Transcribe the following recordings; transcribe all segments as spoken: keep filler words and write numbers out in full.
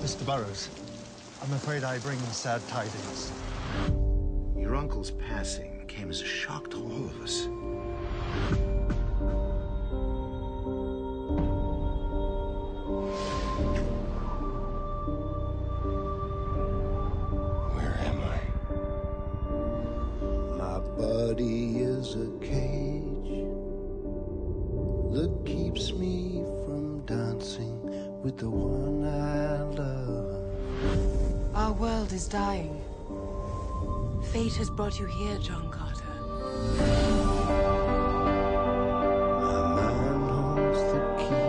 Mister Burroughs, I'm afraid I bring sad tidings. Your uncle's passing came as a shock to all of us. Where am I? My body is a cage that keeps me from dancing with the one I love. Our world is dying. Fate has brought you here, John Carter. My mind holds the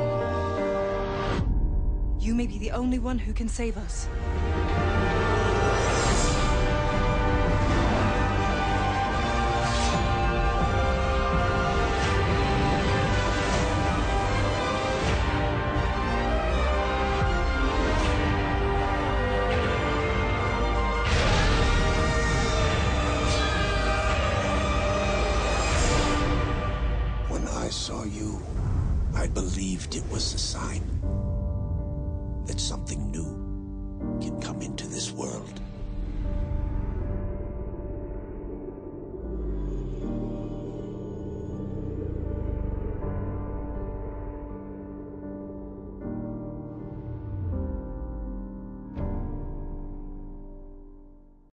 key. You may be the only one who can save us. When I saw you, I believed it was a sign that something new can come into this world.